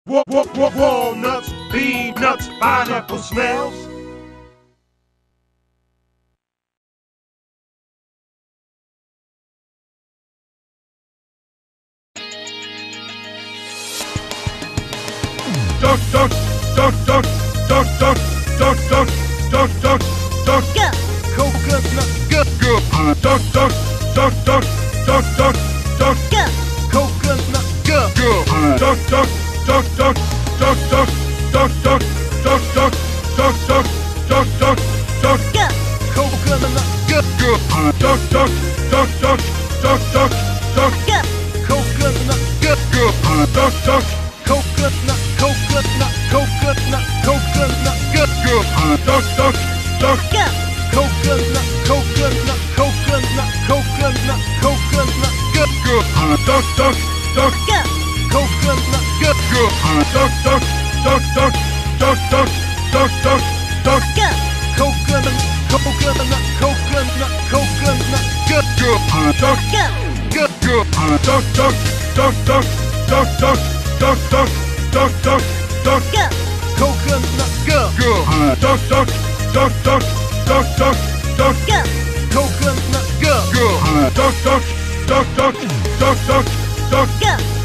Walnuts, peanuts, pineapple smells. Duck, duck, duck, duck, duck, duck, duck, duck, duck, duck, duck. Go. Coconut, go, go. Duck, duck, duck, duck, duck, duck, duck. Go. Coconut, go, go. Duck, duck, duck, duck, duck, duck, duck, duck, duck, duck, duck, duck, duck, duck, duck. Go. Coconut, go, go. Duck, duck, duck, duck, duck, duck, duck. Go. Coconut, go, go. Duck, duck. Coconut, coconut, coconut, coconut, go, go. Duck, duck, duck. Go. Coconut, coconut, coconut, coconut, coconut, go, go. Duck, duck, duck. Go. Coconut, go, go. Duck, duck, duck, duck, duck, duck, duck, duck, duck. Go. Coconut, coconut, coconut, coconut, go, go. Duck, Go. go, go. Duck, duck, duck, duck, duck, duck, duck, duck, duck, duck, duck. Go. Coconut, go, go. Duck, duck, duck, duck, duck, duck, duck. Go. Coconut, go, go. Duck, duck, duck, duck, duck, duck, duck. Go.